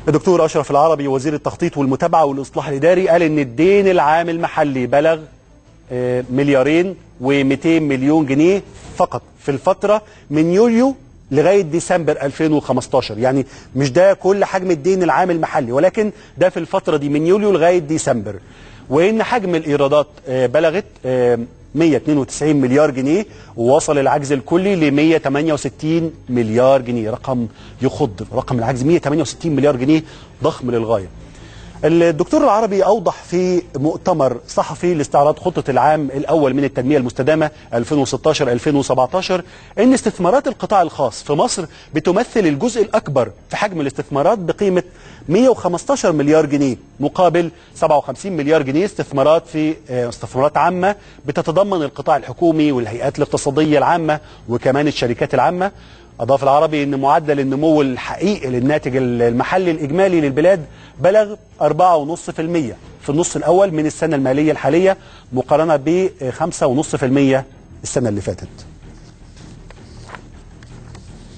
الدكتور أشرف العربي وزير التخطيط والمتابعة والإصلاح الإداري قال إن الدين العام المحلي بلغ مليارين و200 مليون جنيه فقط في الفترة من يوليو لغاية ديسمبر 2015. يعني مش ده كل حجم الدين العام المحلي، ولكن ده في الفترة دي من يوليو لغاية ديسمبر. وإن حجم الإيرادات بلغت 192 مليار جنيه، ووصل العجز الكلي ل 168 مليار جنيه. رقم يخض، رقم العجز 168 مليار جنيه ضخم للغاية. الدكتور العربي أوضح في مؤتمر صحفي لاستعراض خطة العام الأول من التنمية المستدامة 2016-2017 أن استثمارات القطاع الخاص في مصر بتمثل الجزء الأكبر في حجم الاستثمارات بقيمة 115 مليار جنيه، مقابل 57 مليار جنيه استثمارات عامة بتتضمن القطاع الحكومي والهيئات الاقتصادية العامة وكمان الشركات العامة. أضاف العربي أن معدل النمو الحقيقي للناتج المحلي الإجمالي للبلاد بلغ 4.5% في النصف الأول من السنة المالية الحالية، مقارنة ب 5.5% السنة اللي فاتت.